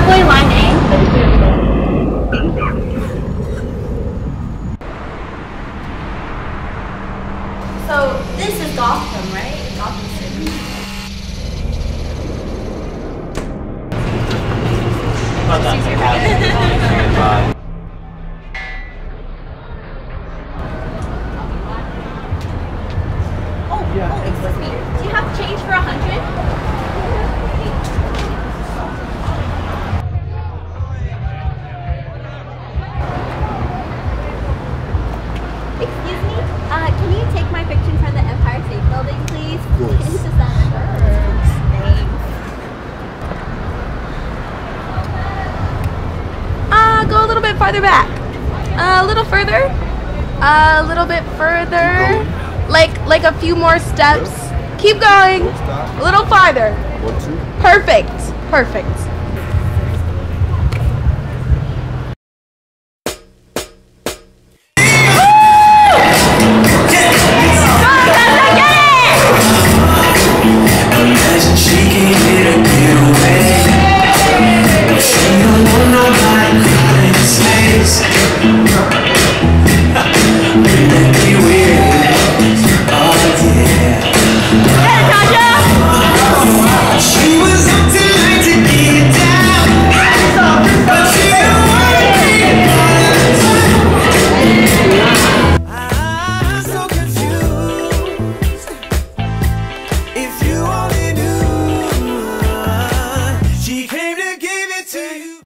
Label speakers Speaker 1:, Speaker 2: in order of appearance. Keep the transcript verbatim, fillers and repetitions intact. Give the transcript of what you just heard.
Speaker 1: subway line A. So this is Gotham, right? Gotham City.
Speaker 2: Not that bad.
Speaker 1: Oh, yeah, oh, excuse me. Do you have change for a hundred? Excuse me. Uh, can you take my picture in front of the Empire State Building, please?
Speaker 3: Of course.
Speaker 1: It's just that. Thanks.
Speaker 4: Uh, go a little bit farther back. Uh, a little further. A little bit further. Like like a few more steps. Keep going. A little farther.
Speaker 3: One, two.
Speaker 4: Perfect. Perfect.